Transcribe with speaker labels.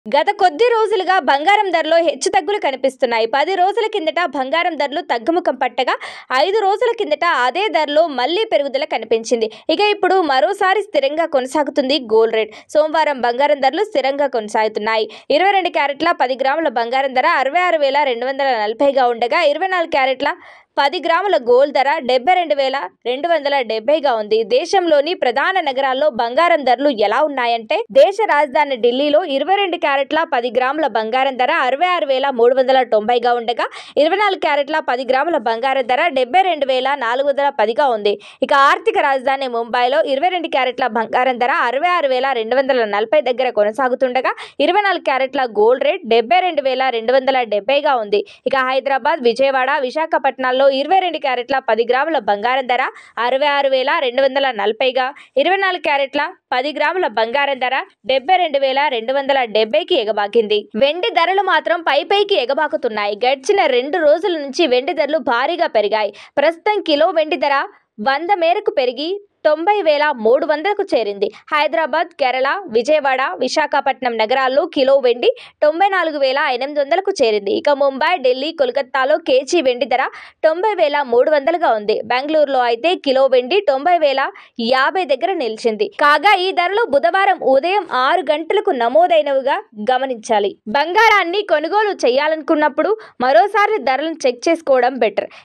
Speaker 1: గత కొద్ది రోజులుగా బంగారం ధరలో హెచ్చుతగ్గులు కనిపిస్తున్నాయి. 10 రోజుల కిందట బంగారం ధరలు తగ్గుముఖం పట్టగా 5 రోజుల కిందట అదే ధరలో మళ్లీ పెరుగుదల కనిపించింది. ఇక ఇప్పుడు మరోసారి స్థిరంగా కొనసాగుతుంది గోల్డ్ రేట్. సోమవారం బంగారం ధరలు స్థిరంగా కొనసాగుతున్నాయి. 22 క్యారెట్ల 10 గ్రాముల బంగారం ధర 66,240గా ఉండగా 24 క్యారెట్ల 10 గ్రాముల గోల్డ్ ధర 72,270గా ఉంది. దేశంలోని ప్రధాన నగరాల్లో బంగారం ధరలు ఎలా ఉన్నాయంటే, దేశ రాజధాని ఢిల్లీలో 22 క్యారెట్ల 10 గ్రాముల బంగారం ధర 66,390గా ఉండగా 24 క్యారెట్ల 10 గ్రాముల బంగారం ధర 72,410గా ఉంది. ఇక ఆర్థిక రాజధాని ముంబైలో 22 క్యారెట్ల బంగారం ధర 66,240 దగ్గర కొనసాగుతుండగా 24 క్యారెట్ల గోల్డ్ రేట్ 72,270గా ఉంది. ఇక హైదరాబాద్, విజయవాడ, విశాఖపట్నాల్లో 22 క్యారెట్ల 10 గ్రాముల బంగారం ధర 66,240గా, 24 క్యారెట్ల 10 గ్రాముల బంగారం ధర 72,270కి ఎగబాకింది. వెండి ధరలు మాత్రం పైకి ఎగబాకుతున్నాయి. గడిచిన 2 రోజుల నుంచి వెండి ధరలు భారీగా పెరిగాయి. ప్రస్తుతం కిలో వెండి ధర 100 మేరకు పెరిగి 90,300కు చేరింది. హైదరాబాద్, కేరళ, విజయవాడ, విశాఖపట్నం నగరాల్లో కిలో వెండి 94,800కు చేరింది. ఇక ముంబై, ఢిల్లీ, కోల్కతాలో కేజీ వెండి ధర 90,300గా ఉంది. బెంగళూరులో అయితే కిలో వెండి 90,050 దగ్గర నిలిచింది. కాగా ఈ ధరలు బుధవారం ఉదయం 6 గంటలకు నమోదైనవిగా గమనించాలి. బంగారాన్ని కొనుగోలు చేయాలనుకున్నప్పుడు మరోసారి ధరలను చెక్ చేసుకోవడం బెటర్.